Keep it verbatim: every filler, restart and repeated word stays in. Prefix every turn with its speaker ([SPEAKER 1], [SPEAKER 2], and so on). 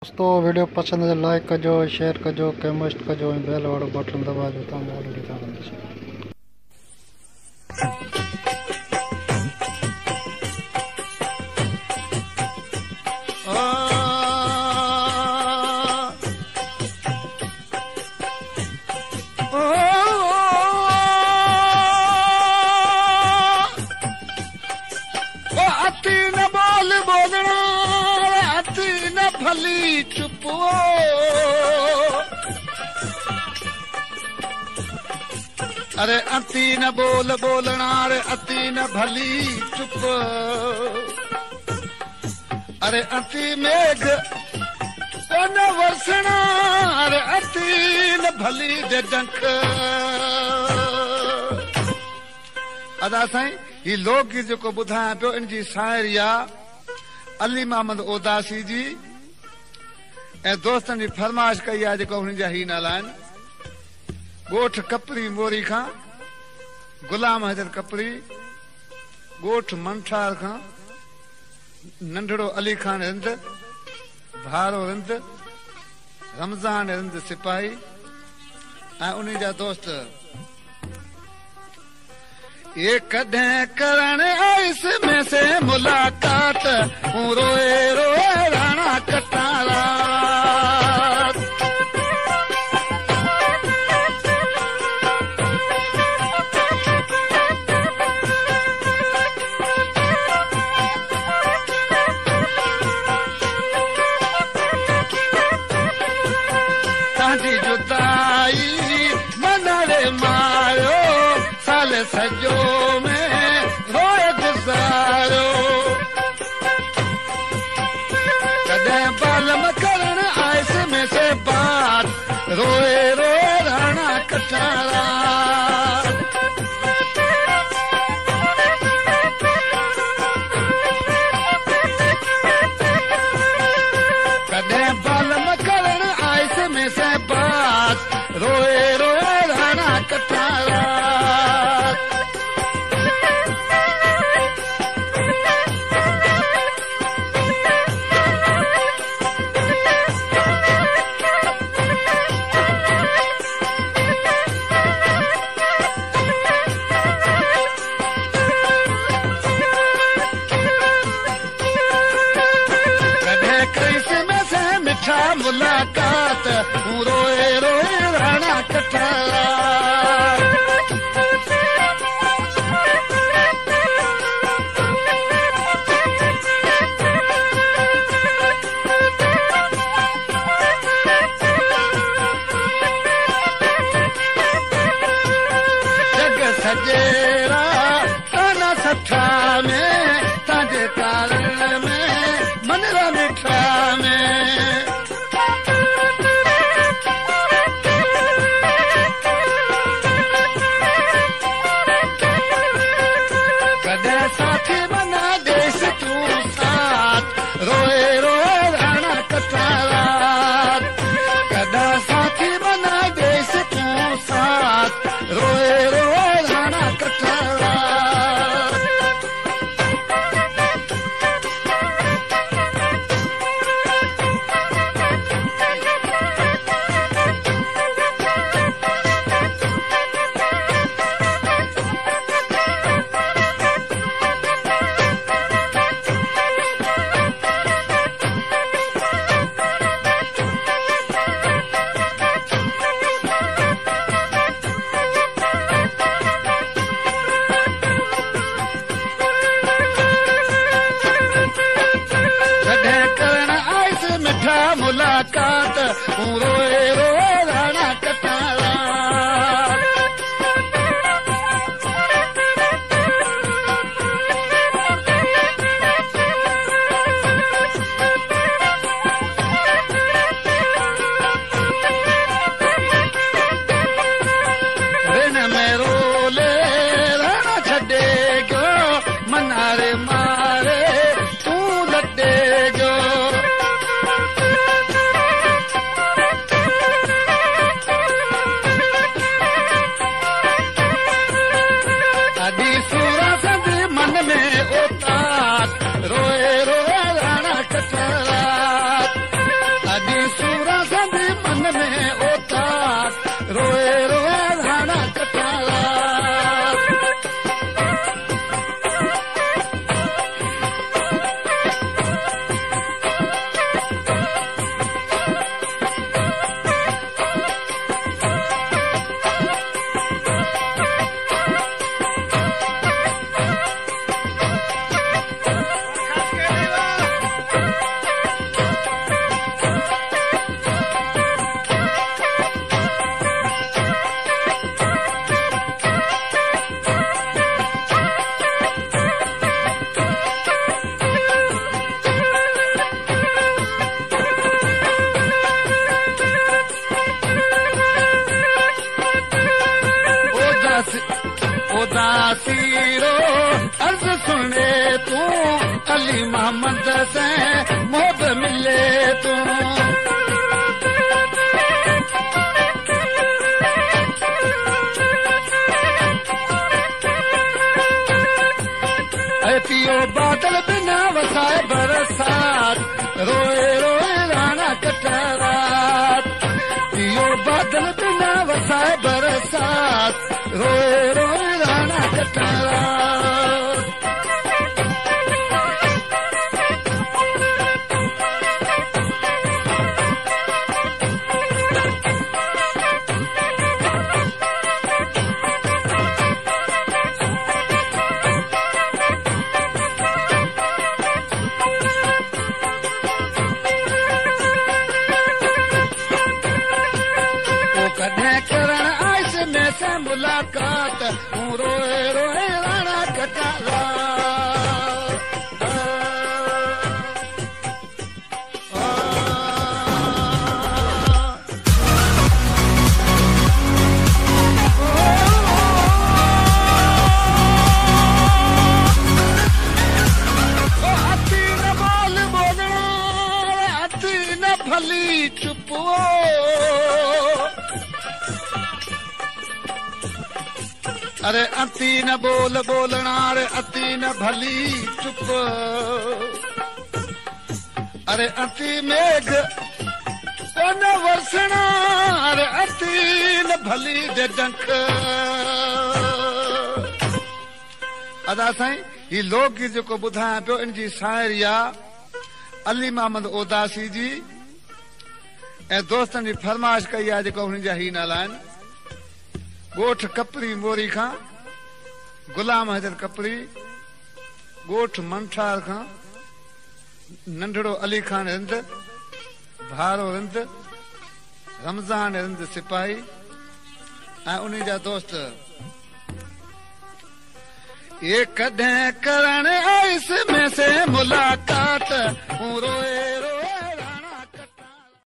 [SPEAKER 1] दोस्तों वीडियो पसंद है लाइक कजो शेयर कजो कमेंट कजो बेल वालो बटन दबाजो तव्हां ऑलरेडी ॼाणंदा।
[SPEAKER 2] भली चुप अरे अति न बोल बोलना अरे अति न भली चुप अरे अति मेघ न वरसना अरे अति न भली जंख अदा साईं ही लोकगीत जेको ॿुधायां पियो इन जी शाइरी आहे अली मोहम्मद ओदासी जी ऐं दोस्तनि जी फरमाइश कई आहे जेको हुननि जा ही नाला आहिनि ॻोठ कपरी मोरी खां गुलाम हैदर कपरी ॻोठ मंठार खां नंढड़ो अली खान रिंद भारो रिंद रमज़ान रिंद सिपाही ऐं उन जा दोस्त ये कॾहिं करण आइस में से मुलाकात हूं रोए रोए राणा कटारा तव्हांजी जुदाई मनरे मारियो साल सजो में रोए गुज़ारो कॾहिं बालम करण आइस में से बात रोए रोए राणा कटारा कॾहिं बालम करण आइस में से बात रोए रोए राणा कटारा मुलाकात हूं रोए रोए राणा कटारा जग सजेरा ताना सठा में ताजे तारण में मनरा मिठा में साथी बना देश तू साथ रोए रोए राणा कटारा कदा साथी बना देश तू साथ रोए रोए राणा कटारा मुलाकात हूं रोए रोए राणा कटारा रिन में रोले राणा छॾे गयो मनारे मारे तूं लटे गयो अली मोहम्मद से मोहब मिले तू पियो बादल बिना वसाए बरसात रोए रोए राणा कटरात पियो बादल बिना वसाए बरसात रोए रोए राणा कटरात मुलाकात हूं रोए रोए राणा कटरात अति न बोल बोलना अति न भली चुप अरे अति न बोल बोलना अरे अति न भली चुप अरे अति मेघ न वरसना अरे अति न भली डंक अदा साईं ही लोकगीत जेको ॿुधायां पियो इन जी शाइरी आहे अली मोहम्मद ओदासी जी ऐं दोस्तनि जी फरमाइश कई आहे जेको हुननि जा ही नाला आहिनि ॻोठ कपरी मोरी खां गुलाम हैदर कपरी ॻोठ मंठार खां नंढड़ो अली खान रिंद भारो रिंद रमज़ान रिंद सिपाही ऐं उन जा दोस्त ये कॾहिं करण आइस में से मुलाकात